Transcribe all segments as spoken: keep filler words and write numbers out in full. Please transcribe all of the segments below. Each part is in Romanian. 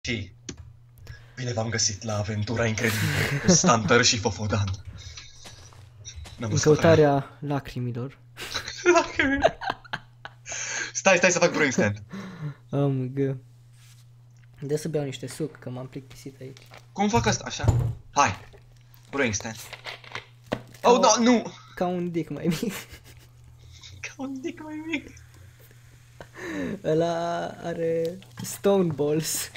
Și bine v-am găsit la aventura incredibilă cu Stunter și Fofodan. În căutarea lacrimilor. Lacrimilor. Stai, stai să fac brew instant. Oh my god. De să beau niște suc, că m-am plictisit aici. Cum fac asta? Așa? Hai. Brew instant. Oh, da, nu! Ca un dick mai mic. Ca un dick mai mic. Ăla are stone balls.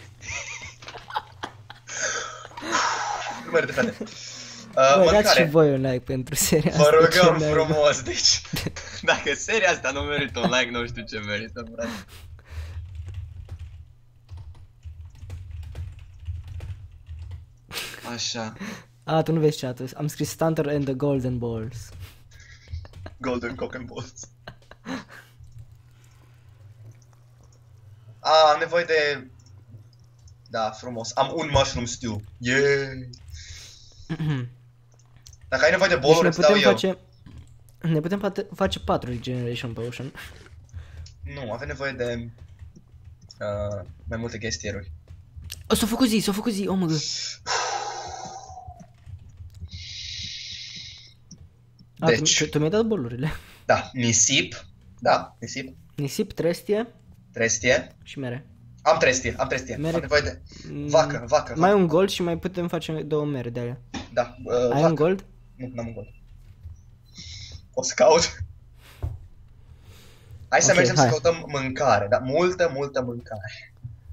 Nu merită, frate. Uh, Bă, dați și mâncare. voi un like pentru seria Vă asta. rugăm ce frumos, deci dacă seria asta nu merită un like, nu știu ce merită, frate. Așa. A, tu nu vezi chat-ul. Am scris Stunter and the Golden Balls. Golden cock and balls. A, am nevoie de... Da, frumos. Am un mushroom stew. Yay! Dacă ai nevoie de Deci boluri, ne îți dau putem eu. face... Ne putem face, face patru Regeneration Potion. Nu, avem nevoie de... Uh, mai multe ghestieruri. O, s-a făcut zi, s-a făcut zi, oh my god. A, Deci. tu, tu mi-ai dat bolurile. Da, nisip. Da, nisip. Nisip, trestie Trestie. și mere. Am trestie, am trestie. Mere. Am nevoie de... Mm, Vacă, vacă, vacă. Mai un gold și mai putem face două mere de alea. Da, uh, Ai vacă. un gold? Nu, n-am un gold. O să caut. Hai să Ok, mergem hai. să căutăm mâncare, da? Multă, multă mâncare.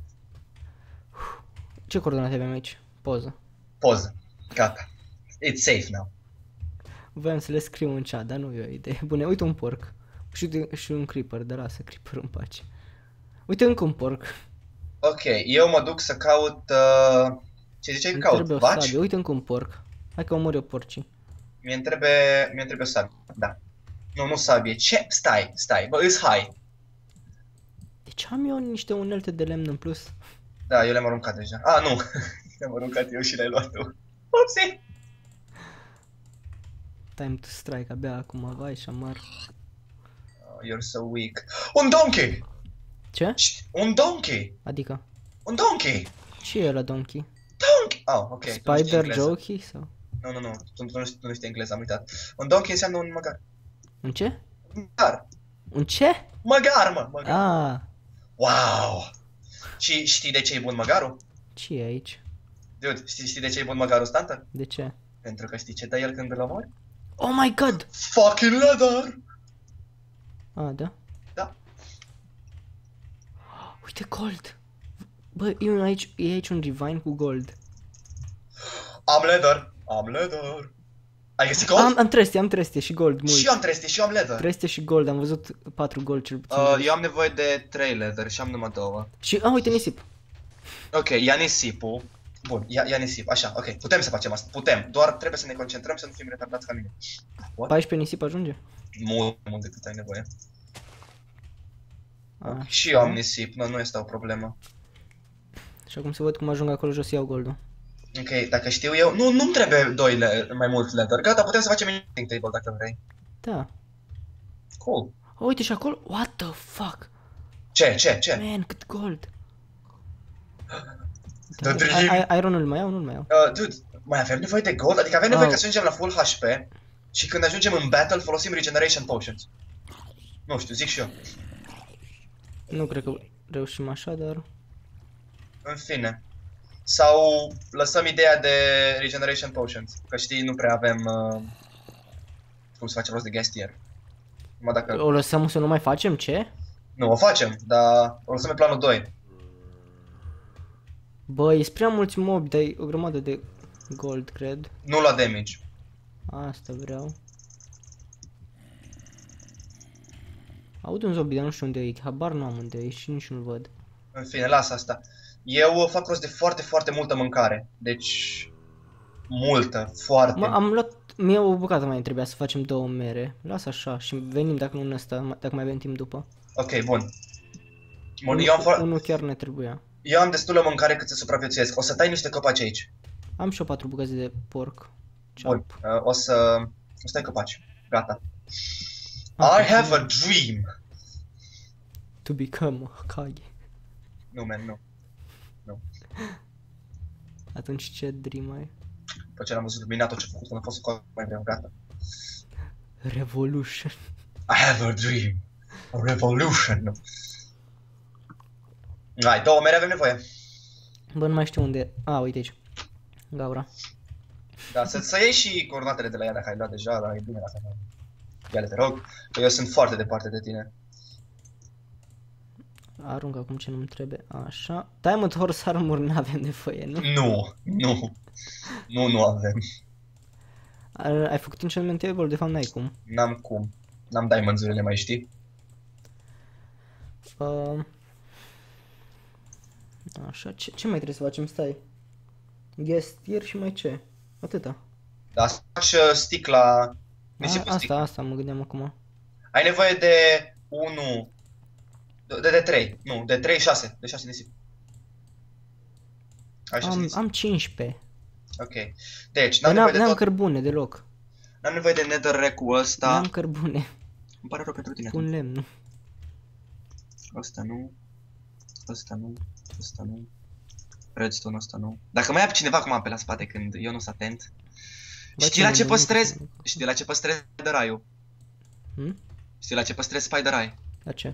Ce coordonate avem aici? Poză. Poză. Gata. It's safe now. Voiam să le scriu în chat, dar nu e o idee. Bune, uite un porc. Și, de, și un creeper, dar lasă creeper în pace. Uite încă un porc. Ok, eu mă duc să caut... Uh... Ce ziceai că Îmi caut? trebuie o Vaci? sabie. Uite încă un porc. Hai că omor eu porcii. Mie îmi trebuie... Mie îmi trebuie o sabie. Da. Nu, nu sabie. Ce? Stai, stai. Bă, îs hai. Deci am eu niște unelte de lemn în plus. Da, eu le-am aruncat deja. Ah, nu. Le-am aruncat eu și le-ai luat tu. Upsi! Time to strike, abia acum, vai și amar. Oh, you're so weak. Un donkey! Ce? Șt, un donkey! Adică? Un donkey! Ce e la donkey? Donkey! Oh, ok. tu nu știi Spider engleză. jokey sau? Nu, nu, nu. Tu, tu, nu știi, tu nu știi engleză, am uitat. Un donkey înseamnă un măgar. Un ce? Măgar. Un ce? Măgar, mă, măgar. Ah, Wow! Și știi de ce e bun măgarul? ce e aici? Dude, știi, știi de ce e bun măgarul, Stunter? De ce? Pentru că știi ce dă el când îl omori? Oh my god! Fucking leather! Ah, da? Da. Uite gold! Bă, e, un aici, e aici un divine cu gold. Am leather! Am leather! Ai găsit gold? Am, am trestie, am trestie și gold mult. Și eu am trestie și eu am leather. Trestie și gold, am văzut patru gold cel puțin. Uh, eu am nevoie de trei leather și am numai două. Și, ah, uite nisip. Ok, ia nisipul. Bun, ia, ia nisip, așa, ok, putem să facem asta, putem, doar trebuie să ne concentrăm să nu fim retardați ca mine. paisprezece nisip ajunge? Mult, mult decât ai nevoie. Ah, Și eu am nisip, nu, nu este o problemă. și acum să văd cum ajung acolo jos să iau goldul. Ok, dacă știu eu, nu, nu-mi trebuie doi le mai mult leather, gata, putem să facem enchanting table dacă vrei. Da. Cool. Oh, uite și acolo, what the fuck? Ce, ce, ce? Man, cât gold. The dream. Ai- ai- Iron-ul mai iau, nu-l mai iau. Uh, dude, mai avem nevoie de gold? Adică avem nevoie Au. ca să ajungem la full H P și când ajungem în battle folosim regeneration potions. Nu știu, zic și eu. Nu cred că reușim așa, dar... În fine. Sau lăsăm ideea de regeneration potions, că știi, nu prea avem uh, cum să facem rost de guestier. Numai dacă... O lăsăm să nu mai facem, ce? Nu, o facem, dar o lăsăm pe planul doi. Băi, e prea mulți mobi, dar e o grămadă de gold, cred. Nu la damage. Asta vreau. Aud un zombie, dar nu știu unde e, habar nu am unde e și nici nu-l văd. În fine, lasă asta. Eu fac rost de foarte, foarte multă mâncare. Deci... Multă, foarte. Mă, am luat, mie o bucată mai trebuia să facem două mere. Lasă așa și venim dacă nu în ăsta, dacă mai avem timp după. Ok, bun. Bun, Unul- eu am, fo- Unul chiar ne trebuia. eu am destulă mâncare cât să supraviețuiesc. O să tai niște copaci aici. Am și eu patru bucăți de porc. Bun, Chop. uh, o să... O să tai copaci. Gata. Ah, I have a dream. To become a Hokage. Nu, man, nu. Nu. Atunci ce dream ai? După ce l-am văzut luminatul ce a făcut, când a fost scos mai vreau, gata. Revolution. I have a dream. A revolution. Hai, două mere avem nevoie. Bă, nu mai știu unde e. A, uite aici. Gaura. Da, să, să iei și coordonatele de la ea dacă ai luat deja, dar e bine dacă ia-le, te rog, că eu sunt foarte departe de tine. Arunc acum ce nu-mi trebuie. Așa. Diamond Horse Armor n-avem nevoie, nu? Nu, nu. Nu, nu avem. Ar, ai făcut enchantment table? De fapt n-ai cum. N-am cum. N-am diamonds-urile, mai știi? Uh, așa, ce, ce mai trebuie să facem? Stai. Guestier și mai ce? Atâta. Da, să faci uh, stick la... nisipul A, stick. asta, asta mă gândeam acum. Ai nevoie de unu... De, de trei, nu, de trei, șase, de șase nisip. Ai șase Am, nisip. am cincisprezece. Ok. Deci, Dar n-am n-am nevoie de n-am tot... cărbune deloc. N-am nevoie de netherrack-ul ăsta. N-am cărbune. Îmi pare rău pentru tine. Pun lemn. Ăsta nu. Ăsta nu. Ăsta nu. Redstone ăsta nu. Dacă mai ai cineva acum pe la spate când eu nu sunt atent. Bă, Știi la ce cine păstrez? nu- Știi la ce păstrez spider-eye-ul? Hmm? Știi la ce păstrez spider-eye? La ce?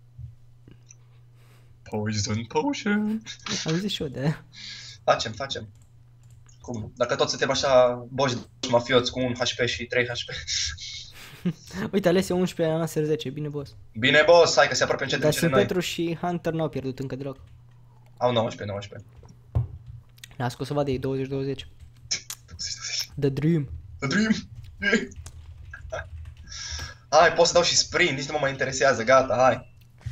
Poison potion. Am zis și eu de aia. Facem, facem. Cum nu? Dacă toți suntem așa boși mafioți cu un H P și trei H P. Uite, Alessia unsprezece, Anaser zece, bine boss. Bine, boss, hai că se apropie încet Dar încet de sunt noi. Petru și Hunter n-au pierdut încă deloc. Au nouăsprezece, nouăsprezece. N-a scos să vadă ei douăzeci douăzeci. The Dream. The dream. Hai, pot să dau și sprint, nici nu mă mai interesează, gata, hai.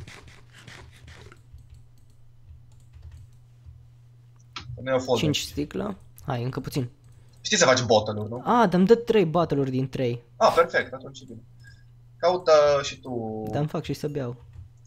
Nu e o folder. cinci sticlă. Hai, încă puțin. Știi să faci bottle-uri, nu? A, dar-mi dă trei battle-uri din trei. Ah, perfect, atunci e bine. Caută și tu... Dar-mi fac și să beau.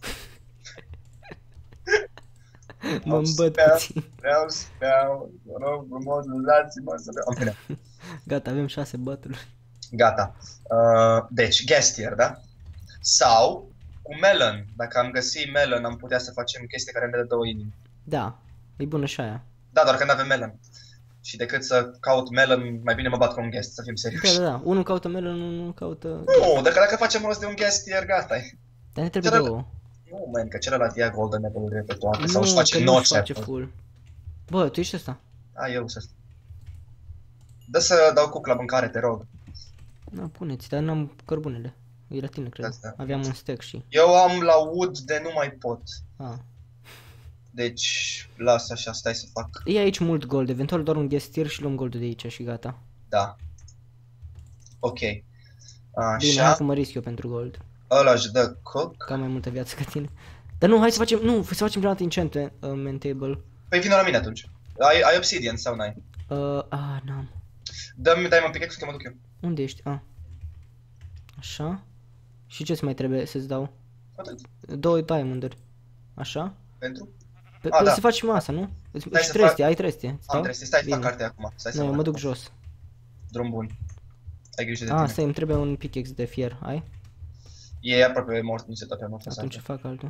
Am Mă să îmbăt beau, puțin. Vreau să beau, vă rog frumos, lăsați-mă să beau. În fine. Gata, avem șase battle-uri. Gata. Uh, deci, Guestier, da? Sau cu Melon. Dacă am găsit Melon, am putea să facem chestii care ne dă două inimi. Da, e bună și aia. Da, doar că nu avem Melon. Și decât să caut Melon, mai bine mă bat cu un guest, să fim Da, serioși. da, da. Unul caută melon, unul caută... Nu, dacă, dacă facem rost de un Guestier, gata e. Dar ne trebuie Celălalt- două. Nu, man, că celălalt ia golden apple-uri pe toate, Nu, sau își face că nu își noce. face full. Bă, tu ești ăsta. A, eu sunt ăsta. Dă să dau cuc la mâncare, te rog. Da, puneți, dar n-am cărbunele. E la tine, cred. Asta. Aveam un stack și... Eu am la wood de nu mai pot. A. Deci, lasă așa, stai să fac. E aici mult gold, eventual doar un guest și luăm goldul de aici și gata. Da. Ok. Bine, hai Așa, că mă risc eu pentru gold. ăla își dă cook. Că am mai multă viață ca tine. Dar nu, hai să facem, nu, să facem prima dată enchantment table. Păi vină la mine atunci. Ai, ai obsidian sau n-ai? Uh, ah, n-am. Dă-mi, dai-mă un pickaxe că mă duc eu. Unde ești? Ah. Așa. Și ce-ți mai trebuie să-ți dau? Atât. Două diamonduri. Așa. Pentru? Pe, Ah, pe da. să faci și masa, nu? Îți- Stai Și să trestie, fac- ai trestie. Am Stau? trebuie, stai să fac Bine. carte acum. Stai să Nu, eu fac. mă duc jos. Drum bun. Ai grijă de Ah, tine. stai, îmi trebuie un pickaxe de fier, ai? E aproape mort, nu se toate mort. Atunci fac altul.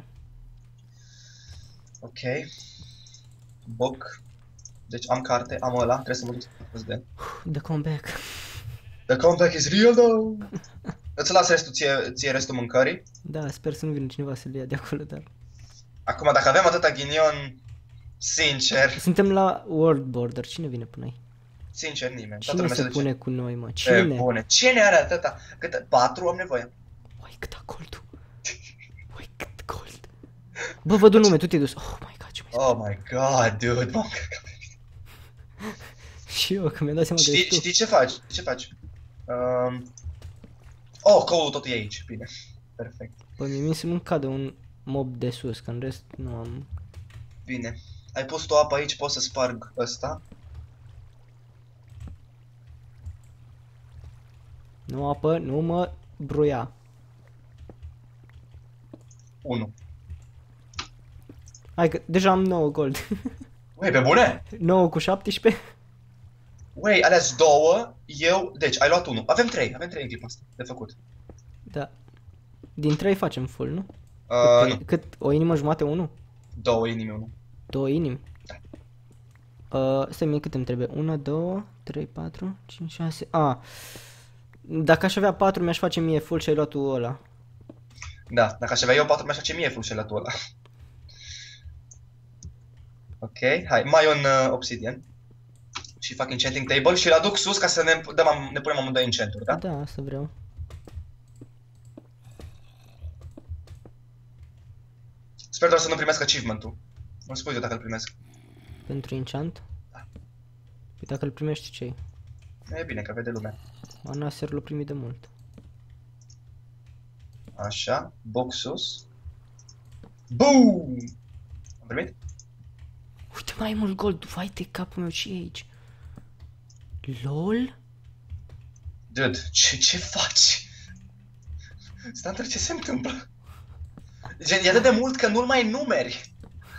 Ok. Boc. Deci am carte, am ăla, trebuie să mă duc să de. The comeback. The comeback is real though! Îți las restul, ție, ție restul mâncării. Da, sper să nu vină cineva să le ia de acolo, dar... Acum, dacă avem atâta ghinion, sincer, Suntem la world border, cine vine până aici? sincer nimeni. Toată Cine lumea se se duce. pune cu noi, mă? E, Cine? bune. Cine are atâta? Cât? Patru am nevoie. Oi, cât a goldul. Oi, cât gold. Bă, văd un nume, tu te-ai dus. Oh my god, ce mi Oh my god, dude, m-am căcat. Și eu, că mi-am dat seama că Știi, ești tu. știi ce faci? Ce faci? Um... Oh, coal tot e aici, bine. Perfect. Bă, mie mi să nu cadă un mob de sus, că în rest nu am... Bine. Ai pus tu apă aici, poți să sparg ăsta. Nu apă, nu mă bruia. unu. Hai că deja am nouă gold. Ui, pe bune? nouă cu șaptesprezece. Ui, alea-s două, eu... Deci, ai luat unu. Avem trei, avem trei în clipa asta de făcut. Da. Din trei facem full, nu? Uh, cât, nu. cât? O inimă jumate, unu? Două inimi, unu. Două inimi? Da. Uh, stai mie, cât îmi trebuie? unu, doi, trei, patru, cinci, șase... A. Dacă aș avea patru, mi-aș face mie full și ai luat tu ăla. Da, dacă aș avea eu patru, mi-aș face mie flușelatul ăla. Ok, hai, mai un uh, obsidian. Și fac enchanting table și îl aduc sus ca să ne, dăm, am- ne punem amândoi enchanturi, da? Da, asta vreau. Sper doar să nu primesc achievement-ul. Nu spui eu dacă îl primesc. Pentru enchant. Da. Păi dacă îl primești, ce-i? E bine, că vede lumea. Anaser l-a primit de mult. Așa, box sus. Boom! Am primit? Uite, mai mult gold, vai de capul meu, ce e aici? LOL? Dude, ce, ce faci? Standard, ce se întâmplă? Gen, e atât de mult că nu-l mai numeri.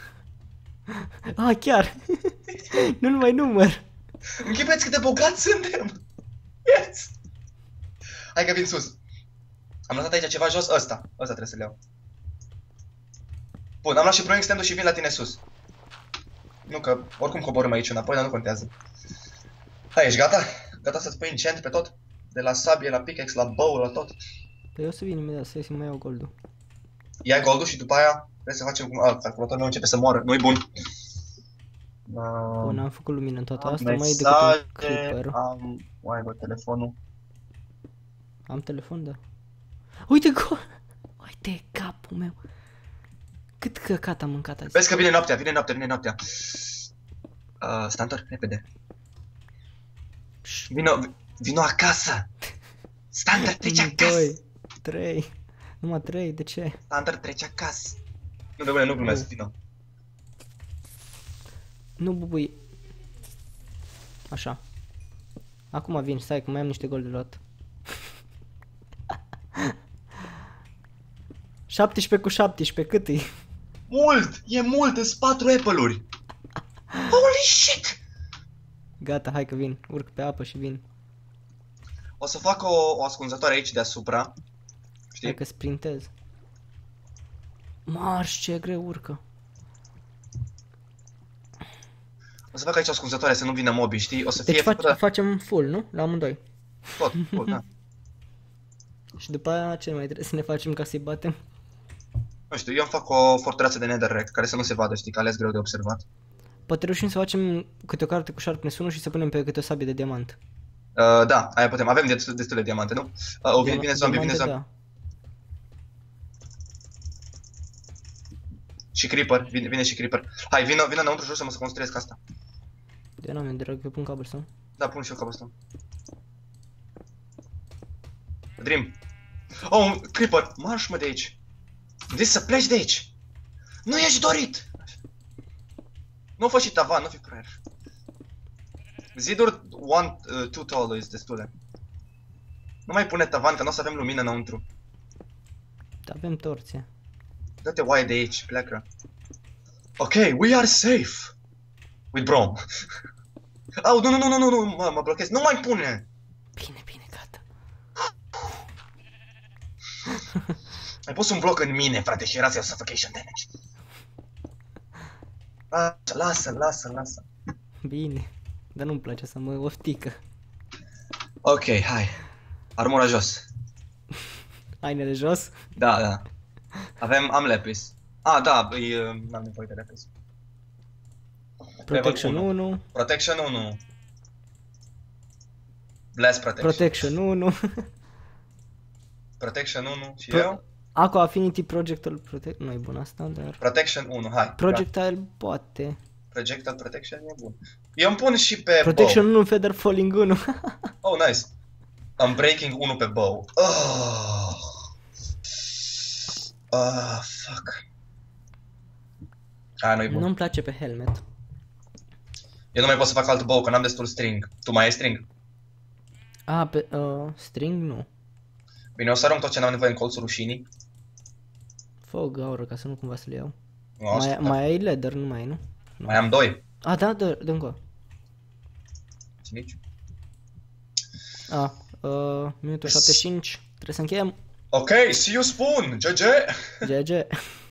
Ah, chiar! Nu-l mai număr. Închipuieți cât de bogați suntem! Yes! Hai că vin sus. Am lăsat aici ceva jos, ăsta. Ăsta trebuie să-l iau. Bun, am luat și Brewing Stand-ul și vin la tine sus. Nu că, oricum coborâm aici înapoi, dar nu contează. Hai, ești gata? Gata să-ți pui enchant pe tot? De la sabie, la pickaxe, la bow, la tot? Păi o să vin imediat, să să mai iau goldul. Ia goldul și după aia trebuie să facem cum... Ah, calculatorul meu începe să moară, nu-i bun. Bun, am făcut lumină în toată am asta, mai e decât un mesaje, creeper. am... Mai bă, telefonul. Am telefon, da. Uite gol! Uite capul meu. Cât căcat am mâncat azi. Vezi că vine noaptea, vine noaptea, vine noaptea. Uh, Stantor, repede. Vino, vino acasă! Stantor, treci acasă! doi, trei. Numai trei, de ce? Stantor, treci acasă! Nu, de bine, nu glumesc, vino. Nu bubui. Așa. Acum vin, stai că mai am niște gol de luat. șaptesprezece cu șaptesprezece, cât e? Mult! E mult, sunt patru apple-uri! Holy shit! Gata, hai că vin. Urc pe apă și vin. O să fac o, o ascunzătoare aici deasupra. Știi? Hai că sprintez. Marș, ce greu urcă. O să fac aici o ascunzătoare să nu vină mobii, știi? O să Deci fie fac, făcută facem full, nu? La amândoi. tot, full, da. Și după aia ce mai trebuie să ne facem ca să-i batem? Nu știu, eu îmi fac o fortăreață de netherrack care să nu se vadă, știi, că ales greu de observat. Poate reușim să facem câte o carte cu sharpness unu și să punem pe câte o sabie de diamant. Uh, da, aia putem, avem destul, destule diamante, nu? Uh, oh, vine, vine zombie, vine Diamante, zombie. Și creeper, vine, vine și creeper. Hai, vină, vină înăuntru jos să mă să construiesc asta. Da. De n-am eu drag, eu pun cobblestone. Da, pun și eu cobblestone. Dream. Oh, un creeper, marș mă de aici. Vrei să pleci de aici? Nu ești dorit! Nu fă și tavan, nu fi prea. Ziduri one, uh, two tall este destule. Nu mai pune tavan, că nu o să avem lumină înăuntru. Da, avem torțe. Dă-te oaie de aici, pleacă. Ok, we are safe. With Brom. Au, nu, nu, nu, nu, nu, nu, mă, mă blochez. Nu mai pune! Bine, bine, gata. Ai pus un bloc în mine, frate, și era suffocation damage. Lasă, lasă, lasă, lasă. Bine. Dar nu-mi place să mă oftică. Ok, hai. Armura jos. Hainele jos? Da, da. Avem, am lepis. Ah, da, îi, uh, n-am nevoie de lepis. Protection Level unu. Protection unu. Blast Protection. Protection unu. Protection unu și Pro eu? Aqua Affinity Projectile Protect... Nu e bun asta, dar... Protection unu, hai. Projectile da. Poate. Projectile Protection e bun. Eu îmi pun și pe Protection bow. unu, Feather Falling unu. Oh, nice. Unbreaking unu pe bow. Oh. Ah, fuck. Ah, nu-i bun. Nu-mi place pe helmet. Eu nu mai pot să fac alt bow, că n-am destul string. Tu mai ai string? A, pe... Uh, string nu. Bine, o să arunc tot ce n-am nevoie în colțul rușinii. Fă o gaură ca să nu cumva să le iau. Nu, Mai, asta, mai ai leather, nu mai ai, nu? nu. mai am doi. A, da, dă, dă încă. Nici. A, uh, minutul șaptezeci și cinci. Trebuie să încheiem. Ok, see you spoon! G G! G G.